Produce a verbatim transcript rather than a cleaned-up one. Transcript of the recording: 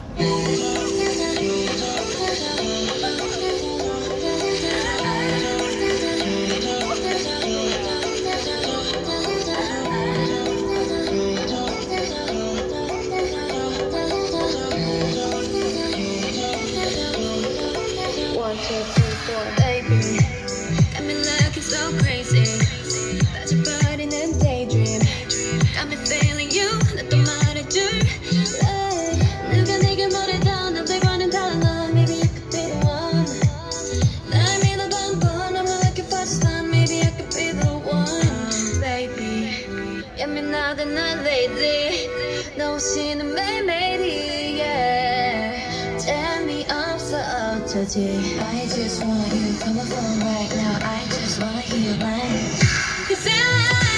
One, two, three, four, baby. Got me looking so crazy. 빠져 버리는 daydream. Got me feeling you. 나 또 말해줄. 누가 내게 뭐래도 남들과는 달라. Maybe you could be the one. 날 믿어봐, but I'm not looking for just fun. Maybe I could be the one, baby. 예민하다 난 lady. 너 없이는 매일매일이 yeah. 재미없어 어쩌지. I just want you, come on phone right now. I just wanna hear you line. 'Cause I